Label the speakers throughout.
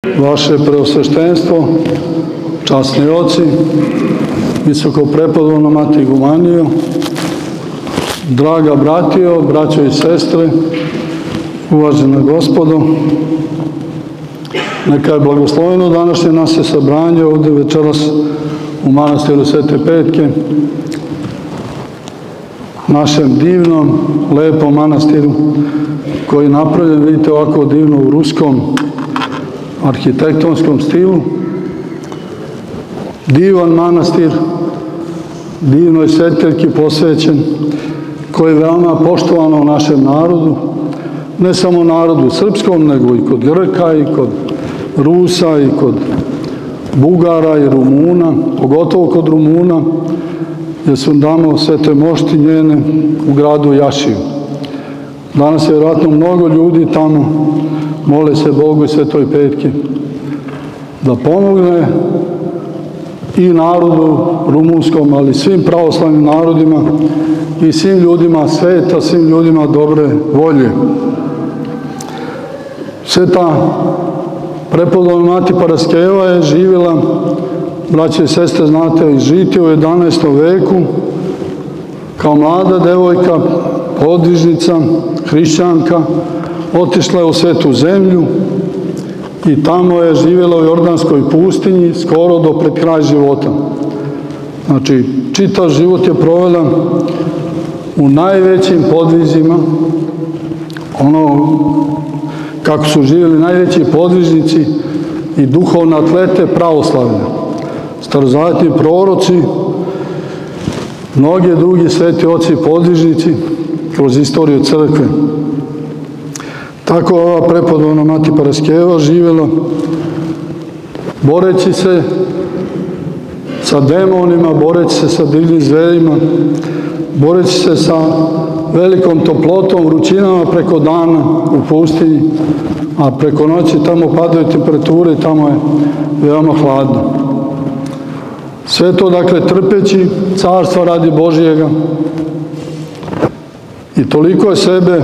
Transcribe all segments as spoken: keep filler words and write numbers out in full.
Speaker 1: vaše preosveštenstvo, časni oci, visoko prepodobna mati Igumaniju, draga bratio, braćo i sestre, uvažena gospodo, neka je blagosloveno današnje naše sabranje ovdje večeras u manastiru Svete Petke, našem divnom, lepom manastiru koji je napravljen, vidite, ovako divno u ruskom arhitektonskom stilu. Divan manastir, divnoj svetiljki posvećen, koji je veoma poštovano u našem narodu, ne samo narodu srpskom, nego i kod Grka, i kod Rusa, i kod Bugara i Rumuna, pogotovo kod Rumuna, gdje su damo svete mošti njene u gradu Jašiju. Danas je vjerojatno mnogo ljudi tamo, mole se Bogu i Svetoj Petki da pomogne i narodu rumunskom, ali svim pravoslavnim narodima i svim ljudima sveta, svim ljudima dobre volje. Sveta prepodobna mati Paraskeva je živjela, braće i sestre, znate, i žiti u jedanaestom veku, kao mlada devojka, podvižnica, hrišćanka, otišla je u Svetu zemlju i tamo je živjela u Jordanskoj pustinji skoro do pred kraj života. Znači, čitav život je provela u najvećim podvizima, ono kako su živjeli najveći podvižnici i duhovne atlete pravoslavlja, starozavetni proroci, mnogi drugi sveti oci i podvižnici kroz istoriju crkve. Tako ova prepodobna mati Paraskeva živjela boreći se sa demonima, boreći se sa divljim zverima, boreći se sa velikom toplotom, vrućinama preko dana u pustinji, a preko noći tamo padaju temperature i tamo je veoma hladno. Sve to, dakle, trpeći carstva radi Božijega, i toliko je sebe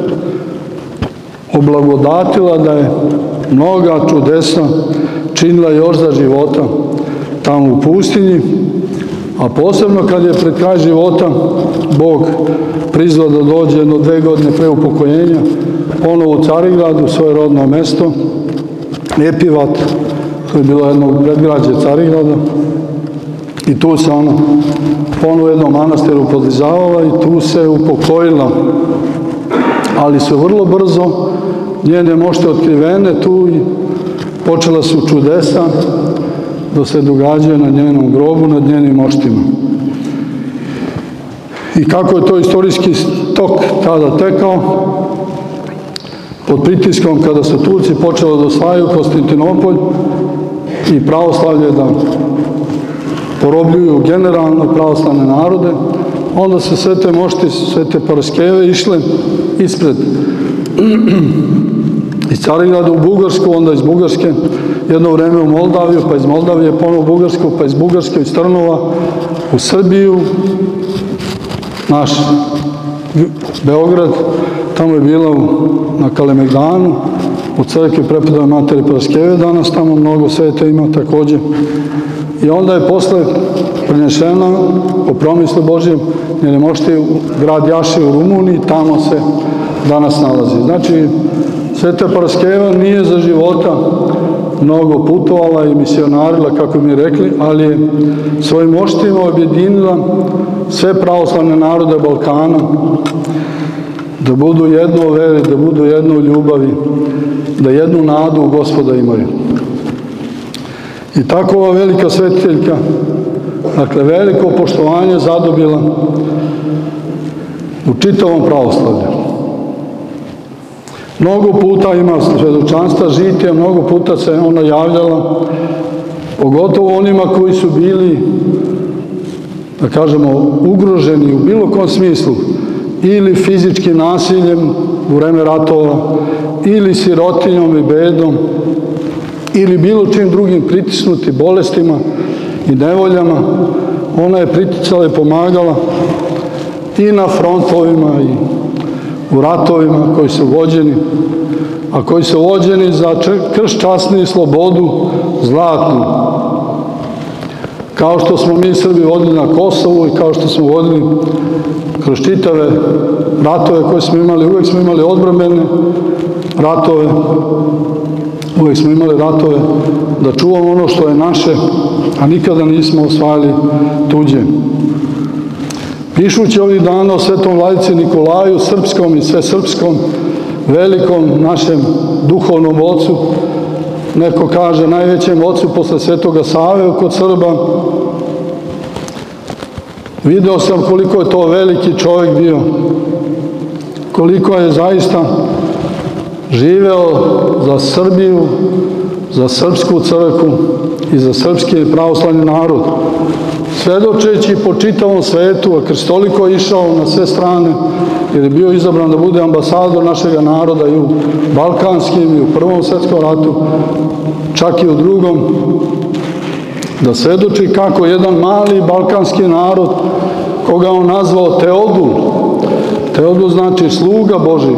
Speaker 1: oblagodatila da je mnoga čudesa činila još za života tamo u pustinji, a posebno kad je pred kraj života Bog prizvao da dođe jedno dve godine pre upokojenja ponovo u Carigradu, svoje rodno mesto, Epivat, to je bilo jedno predgrađe Carigrada, i tu se ona ponovo jednom manastiru podlizavala i tu se upokojila. Ali su vrlo brzo njene mošte otkrivene tu i počela su čudesa da se događaju na njenom grobu, nad njenim moštima. I kako je to istorijski tok tada tekao, pod pritiskom kada su Turci počeli da osvajaju Konstantinopolj i pravoslavlje da porobljuju generalno pravoslavne narode, onda se sve te mošti, sve te Paraskeve išle ispred iz Carigrada u Bugarsku, onda iz Bugarske jedno vreme u Moldaviju, pa iz Moldavije ponovo u Bugarsku, pa iz Bugarske iz Trnova u Srbiju, naš Beograd, tamo je bila na Kalemegdanu, u crkvi prepodobne materi Paraskeve, danas tamo mnogo sveta ima takođe. I onda je posle prenešena po promislu Božjem njene mošti u grad Jaši u Rumuniji, tamo se danas nalazi. Znači, Sveta Paraskeva nije za života mnogo putovala i misionarila, kako mi rekli, ali je svojim moštima objedinila sve pravoslavne narode Balkana da budu jedno u veri, da budu jedno u ljubavi, da jednu nadu u Gospoda imaju. I tako ova velika svetiteljka, dakle, veliko poštovanje zadobila u čitavom pravoslavlju. Mnogo puta ima svedočanstva žitija, mnogo puta se ona javljala, pogotovo onima koji su bili, da kažemo, ugroženi u bilo kom smislu, ili fizičkim nasiljem u vreme ratova, ili sirotinjom i bedom, ili bilo čim drugim pritisnuti bolestima i nevoljama. Ona je priticala i pomagala i na frontovima i u ratovima koji su vođeni a koji su vođeni za krst časni i slobodu zlatnu. Kao što smo mi Srbi vodili na Kosovu i kao što smo vodili kroz čitave ratove koje smo imali, uvek smo imali odbrambene ratove, uvek smo imali ratove da čuvamo ono što je naše, a nikada nismo osvajali tuđe. Pišući ovih dana o svetom vladici Nikolaju, srpskom i svesrpskom, velikom našem duhovnom ocu, neko kaže najvećem ocu posle Svetoga Save kod Srba, video sam koliko je to veliki čovjek bio, koliko je zaista živeo za Srbiju, za srpsku crkvu i za srpski pravoslavni narod, svedočeći po čitavom svetu, a kroz toliko je išao na sve strane, jer je bio izabran da bude ambasador našega naroda i u Balkanskim i u Prvom svjetskom ratu, čak i u Drugom, da svedoči kako jedan mali balkanski narod, koga on nazvao Teodul, Teodul znači sluga Božji,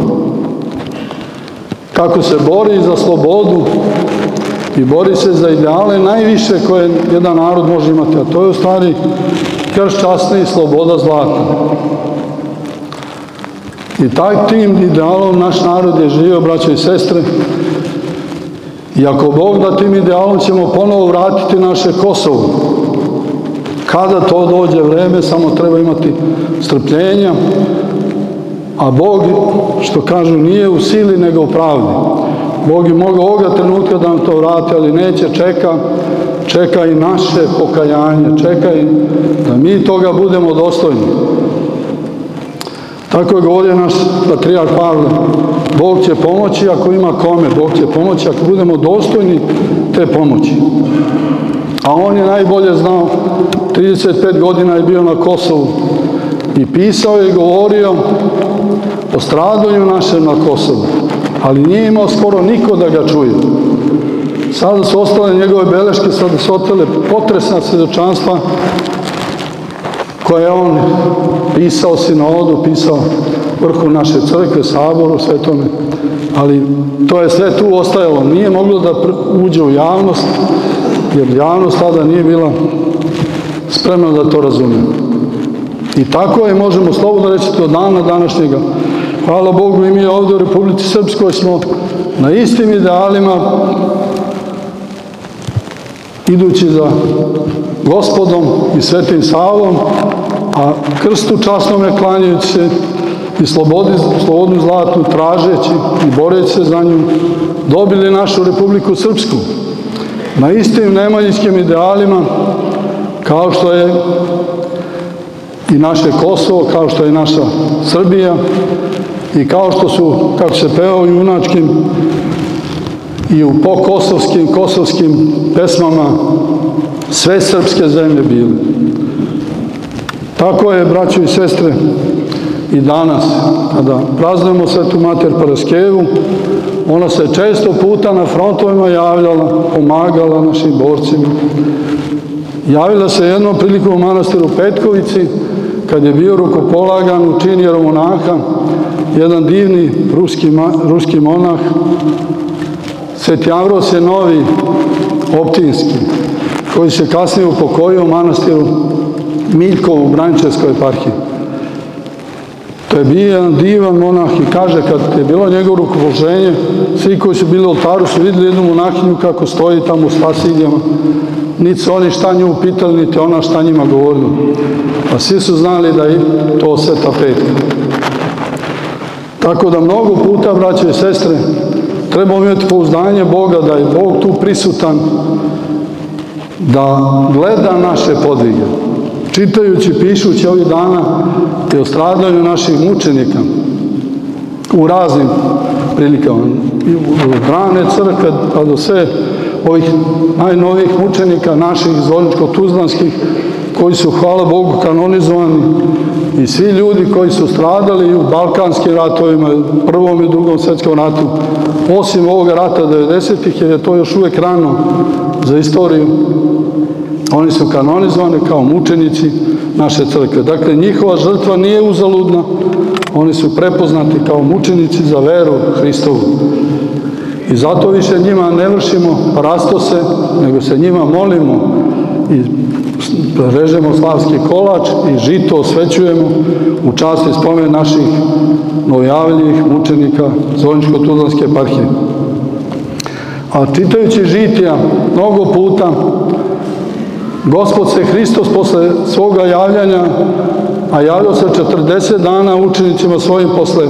Speaker 1: kako se bori za slobodu i bori se za ideale najviše koje jedan narod može imati, a to je u stvari krst časni i sloboda zlatna. I taj tim idealom naš narod je živio, braćo i sestre, i ako Bog da tim idealom ćemo ponovo vratiti naše Kosovo. Kada to dođe vreme, samo treba imati strpljenja, a Bog, što kažu, nije u sili nego u pravdi. Bog je mogao ovoga trenutka da nam to vrati, ali neće, čeka, čeka i naše pokajanje, čeka i da mi toga budemo dostojni. Tako je govorio naš patrijarh Pavle, Bog će pomoći ako ima kome, Bog će pomoći ako budemo dostojni te pomoći. A on je najbolje znao, trideset pet godina je bio na Kosovu i pisao je i govorio o stradanju našem na Kosovu, ali nije imao skoro niko da ga čuje. Sada su ostale njegove beleške, sada su ostale potresna svedočanstva koje je on pisao sinodu, pisao vrhu naše crkve, saboru, svetome, ali to je sve tu ostajalo. Nije moglo da uđe u javnost, jer javnost tada nije bila spremna da to razumije. I tako je, možemo slobodno reći, do dana današnjega. Hvala Bogu, i mi ovdje u Republici Srpskoj smo na istim idealima, idući za Gospodom i Svetim Savom, a krstu časnome klanjajući se i slobodu zlatnu tražeći i boreći se za nju, dobili našu Republiku Srpsku na istim nemanjinskim idealima, kao što je i naše Kosovo, kao što je naša Srbija i kao što su, kako se peva u junačkim i u pokosovskim, kosovskim pesmama, sve srpske zemlje bile. Tako je, braćo i sestre, i danas, kada praznujemo Svetu Mater Paraskevu, ona se često puta na frontovima javljala, pomagala našim borcima. Javila se jednom prilikom u manastiru Petkovici, kad je bio rukopolagan u čin jeromonaha, jedan divni ruski, ruski monah, Sveti Ambrosije Novi Optinski, koji se kasnije upokojio u manastiru Miljkovu u Braničevskoj eparhiji. To je bio jedan divan monah i kaže, kad je bilo njegovo rukopoloženje, svi koji su bili u oltaru su vidjeli jednu monahinju kako stoji tamo u stasiljama. Niti su oni šta nju pitali, niti ona šta njima govorila. A svi su znali da je to Sveta Petka. Tako da mnogo puta, braće i sestre, trebamo imati pouzdanje Boga, da je Bog tu prisutan, da gleda naše podvige. Čitajući, pišući ovih dana i o stradanju naših mučenika u raznim prilikama, od rane crkve pa do sve ovih najnovijih mučenika naših zvorničko-tuzlanskih, koji su, hvala Bogu, kanonizovani, i svi ljudi koji su stradali u balkanskim ratovima, Prvom i Drugom svjetskom ratu, osim ovoga rata devedesetih, jer je to još uvek rano za istoriju. Oni su kanonizovani kao mučenici naše crkve. Dakle, njihova žrtva nije uzaludna, oni su prepoznati kao mučenici za veru Hristovu. I zato više njima ne vršimo parastose, nego se njima molimo i režemo slavski kolač i žito osvećujemo u čast i spomen naših novojavljenih mučenika Zvorničko-tuzlanske eparhije. A čitajući žitija mnogo puta, Gospod se Hristos posle svoga javljanja, a javljao se četrdeset dana učenicima svojim posle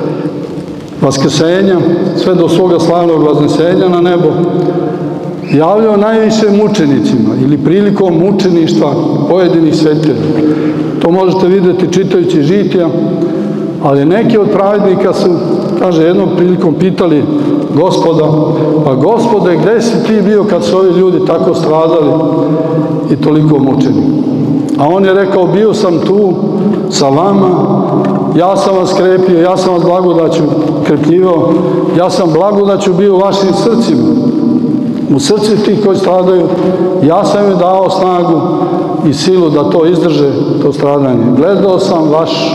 Speaker 1: vaskrsenja, sve do svoga slavnog vaznesenja na nebo, javljao najviše mučenicima ili prilikom mučeništva pojedinih svetitelja. To možete vidjeti čitajući žitija, ali neki od pravednika su, kaže, jednom prilikom pitali Gospoda, pa Gospode, gde si ti bio kad su ovi ljudi tako stradali i toliko mučeni? A on je rekao, bio sam tu sa vama, ja sam vas krepio, ja sam vas blagodaću krepljivao, ja sam blagodaću bio u vašim srcima, u srci tih koji stradaju, ja sam im dao snagu i silu da to izdrže, to stradanje. Gledao sam vaš,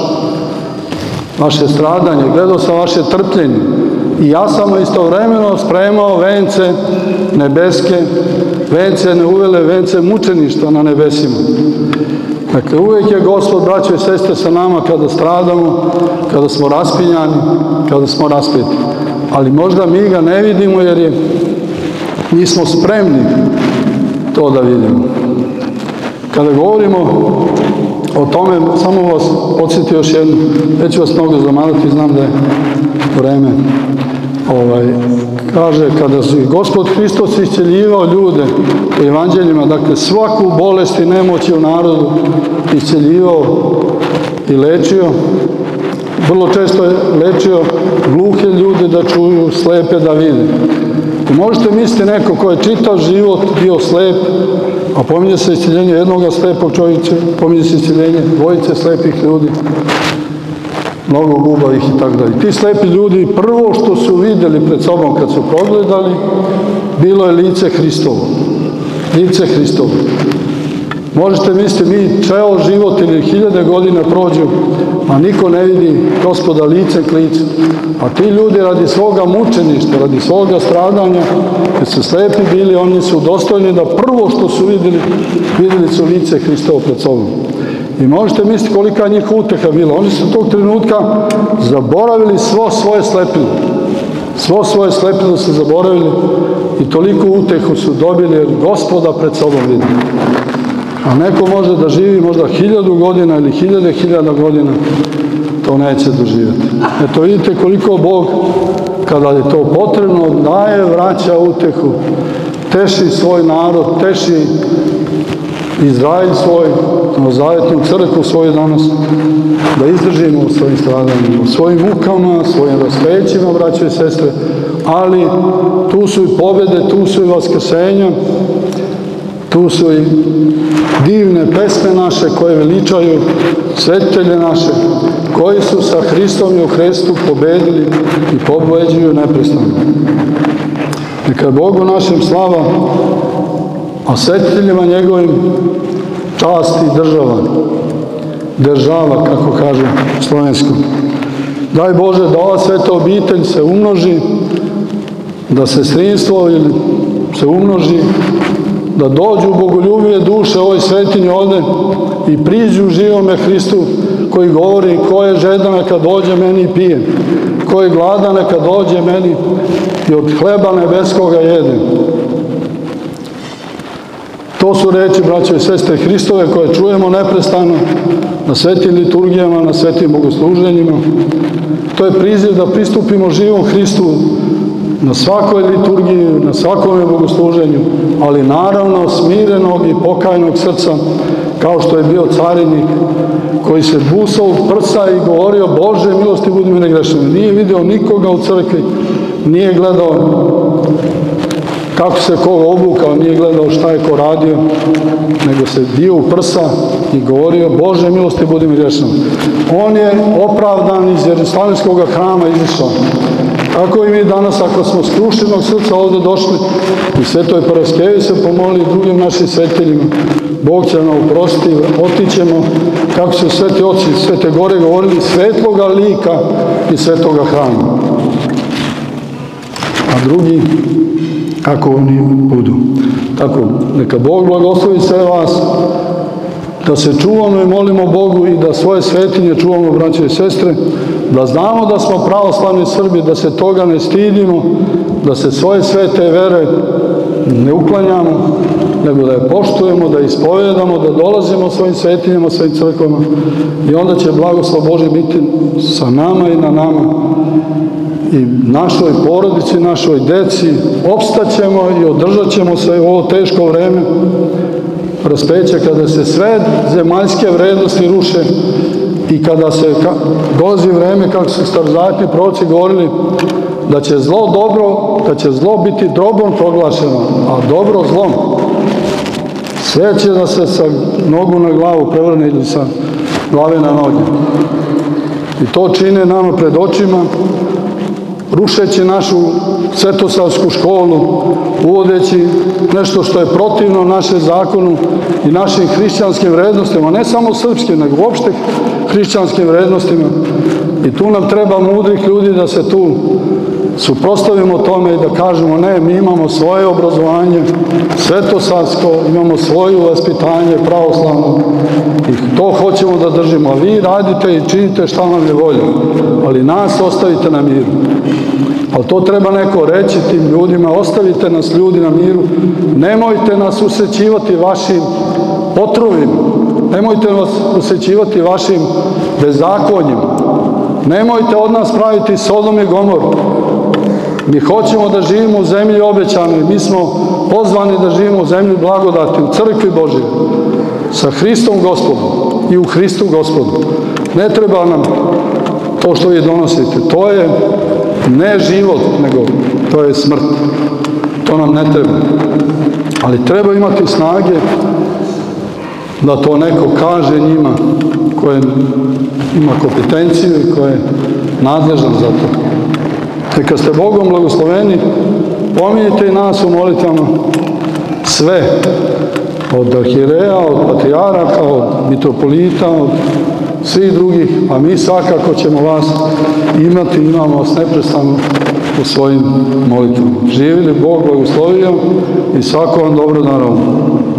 Speaker 1: vaše stradanje, gledao sam vaše trpljenje i ja sam istovremeno spremao vence nebeske, vence neuvele, vence mučeništva na nebesima. Dakle, uvijek je Gospod, braćo i sestre, sa nama kada stradamo, kada smo raspinjani, kada smo raspeti. Ali možda mi ga ne vidimo jer je, nismo spremni to da vidimo. Kada govorimo o tome, samo vas podsjetio još jednu, neću vas mnogo zamarati, znam da je vreme. Ovaj, kaže, kada je Gospod Hristos isceljivao ljude u evanđeljima, dakle svaku bolest i nemoć u narodu isceljivao i lečio, vrlo često je lečio gluhe ljude da čuju, slepe da vide. I možete misliti neko ko je čitav život bio slep, a pominje se isceljenje jednoga slepog čovječa, pominje se isceljenje dvojice slepih ljudi, mnogo gubavih i tako dalje. Ti slepi ljudi, prvo što su vidjeli pred sobom kad su progledali, bilo je lice Hristovo. Lice Hristovo. Možete misliti, mi ceo život ili hiljade godina prođu, a niko ne vidi Gospoda lice k licu. A ti ljudi radi svoga mučeništa, radi svoga stradanja, kad su slepi bili, oni su dostojni da prvo što su vidjeli, vidjeli su lice Hristovo pred sobom. I možete misliti kolika je njih uteha bila. Oni su tog trenutka zaboravili svo svoje slepilo. Svo svoje slepilo su zaboravili i toliko utehu su dobili jer Gospoda pred sobom vidi. A neko može da živi možda hiljadu godina ili hiljade hiljada godina, to neće doživjeti. Eto vidite koliko Bog, kada je to potrebno, daje, vraća utehu, teši svoj narod, teši Izrael svoj, novozavetnu crkvu svoju danas, da izdržimo u svojim stradanjima, u svojim mukama, svojim raspećima, braćo i sestre, ali tu su i pobjede, tu su i vaskrsenja, tu su i divne pesme naše koje veličaju svetitelje naše, koji su sa Hristom i u Hristu pobedili i pobeđuju neprestano. Neka je Bogu našem slava, a svetiteljima njegovim čast i država, država, kako kaže slovensko. Daj Bože da ova sveta obitelj se umnoži, da se sestrinstvo ili se umnoži, da dođu bogoljubive duše ovoj svetinji ovde i priđu živome Hristu koji govori ko je žedan neka dođe meni i pije, ko je gladan neka dođe meni i od hleba nebeskoga jede. To su reči, braćo i sestre Hristove, koje čujemo neprestano na svetim liturgijama, na svetim bogosluženjima. To je priziv da pristupimo živom Hristu na svakoj liturgiji, na svakome bogosluženju, ali naravno smirenog i pokajnog srca, kao što je bio carinik koji se busao u prsa i govorio Bože, milosti budi mi negrešan. Nije video nikoga u crkvi, nije gledao kako se koga obukao, nije gledao šta je ko radio, nego se bio u prsa i govorio Bože, milosti budi mi grešan. On je opravdan iz Jerusalimskog hrama izišao Tako i mi danas, ako smo skrušenog srca ovde došli i Svetoj Paraskevi se pomoli i drugim našim sveteljima, Bog će nam oprostiti, otićemo, kako su sveti oci Svete Gore govorili, svetloga lika i svetoga hrama. A drugi, kako oni budu. Tako, neka Bog blagoslovi sve vas, da se čuvamo i molimo Bogu i da svoje svetinje čuvamo, braće i sestre, da znamo da smo pravoslavni Srbi, da se toga ne stidimo, da se svoje svete vere ne uklanjamo, nego da je poštujemo, da je ispovedamo, da dolazimo svojim svetinjama, svojim crkvama i onda će blagoslov Božji biti sa nama i na nama i našoj porodici, našoj deci, opstaćemo i održat ćemo se u ovo teško vreme raspeća, kada se sve zemaljske vrednosti ruše i kada se dolazi vreme, kako su starozavetni proroci govorili, da će zlo dobro, da će zlo biti dobrom proglašeno, a dobro zlom. Sve će da se sa nogu na glavu prevrne ili sa glave na noge. I to čine nama pred očima, rušeći našu svetosavsku školu, uvodeći nešto što je protivno našem zakonu i našim hrišćanskim vrednostima, ne samo srpskim, nego uopšte hrišćanskim vrednostima. I tu nam treba mudrih ljudi da se tu suprotstavimo tome i da kažemo ne, mi imamo svoje obrazovanje, svetosavsko, imamo svoje vaspitanje pravoslavno i to hoćemo da držimo, a vi radite i činite šta vam je volja, ali nas ostavite na miru. Ali to treba neko reći tim ljudima, ostavite nas ljudi na miru, nemojte nas usrećivati vašim otrovima, nemojte nas usrećivati vašim bezakonjima, nemojte od nas praviti Sodom i Gomoru. Mi hoćemo da živimo u zemlji obećanoj, mi smo pozvani da živimo u zemlji blagodati, u crkvi Božje, sa Hristom Gospodom i u Hristu Gospodu. Ne treba nam to što vi donosite, to je ne život, nego to je smrt. To nam ne treba. Ali treba imati snage da to neko kaže njima koje ima kompetenciju i koje je nadležan za to. Neka ste Bogom blagosloveni, pominjite i nas u molitvama sve, od arhijereja, od patrijaraka, od mitropolita, od svih drugih, a mi svakako ćemo vas imati, imamo vas neprestano u svojim molitvama. Živjeli Bog, blagoslovio i svako vam dobro naravno.